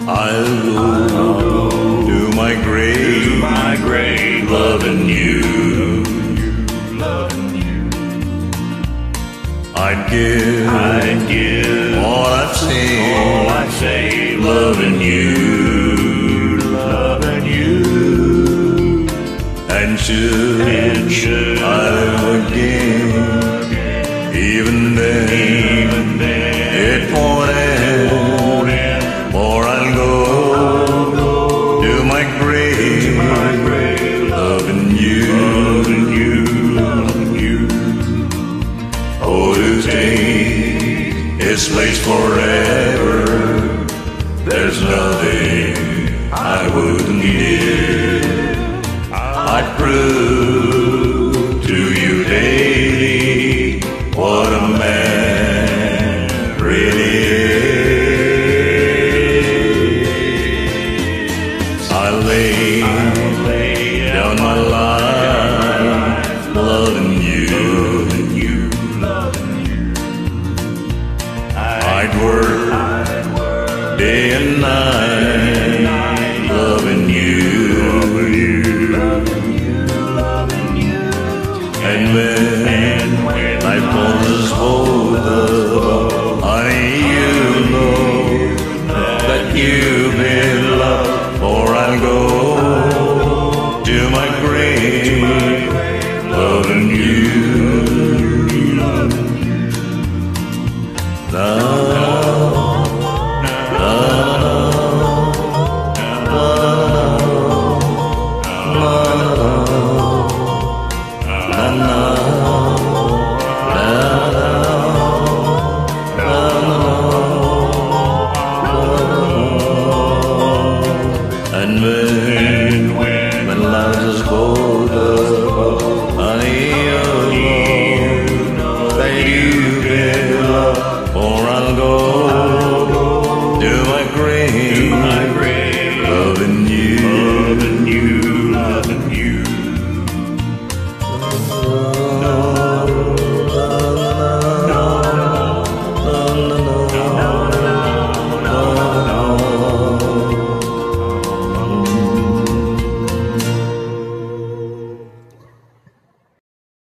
I'll go to my grave, loving you. I'd give all I've seen, loving you. And should I live again, even then, it won't end. For I'll go to my grave, loving you. Oh, to stay this place forever, there's nothing I wouldn't give. I'd prove to you daily what a man really is. I lay down my life loving you. I'd work day and night loving you. And when life pulls both up, honey, you know that you've been loved. For I'll go to my grave, loving you. And when